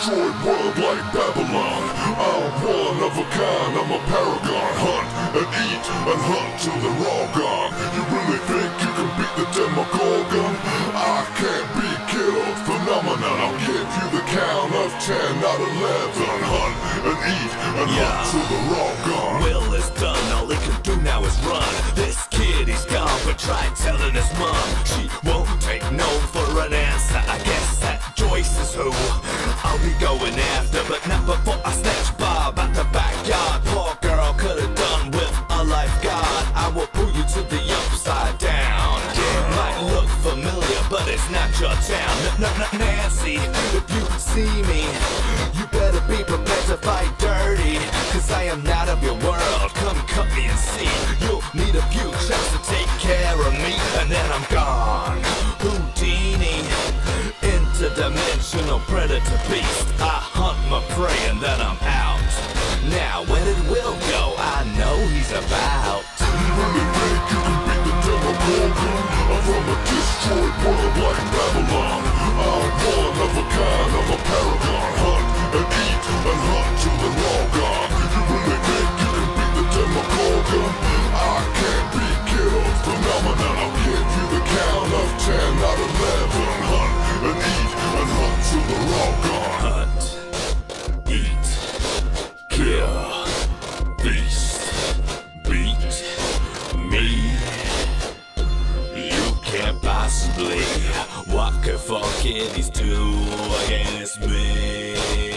destroyed world like Babylon. I'm one of a kind, I'm a paragon. Hunt and eat and hunt till they're all gone. You really think you can beat the demogorgon? I can't be killed, phenomenon. I'll give you the count of 10, not 11. Hunt and eat and hunt till they're all gone. Will is done, all he can do now is run. This kid, he's gone, but try telling his mom. She won't take no for an answer. I guess that Joyce is who I'll be going after, but not before I snatch Bob out the backyard. Poor girl could've done with a lifeguard. I will pull you to the upside down. Might look familiar, but it's not your town. Nancy, if you see me, you better be prepared to fight dirty, cause I am not of your world. Come cut me and see. You'll need a few shots to take care of me, and then I'm gone. Houdini, interdimensional predator beast. I hunt my prey and then I'm out. Now when it will go, I know he's about. You really think you can beat the demogorgon? I'm from a destroyed world like Babylon. I'm one of a kind, I'm a paragon. Hunt and eat and hunt till they're all gone. You really think you can beat the demogorgon? I can't be killed, phenomenon. I'll give you the count of 10, not 11. Hunt and eat and hunt till they're all gone. Hunt, eat, Kill, feast, beat me. you can't possibly walk a fucking these two against me.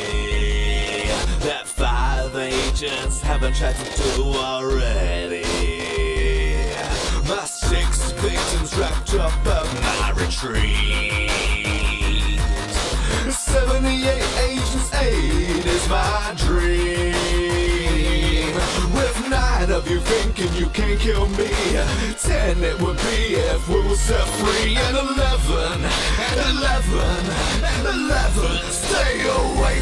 That 5 agents haven't tried to do already. My 6 victims wrapped up in my retreat. 78 agents, 8 is my dream. With 9 of you thinking you can't kill me, 10 it would be if we were set free. And 11, stay away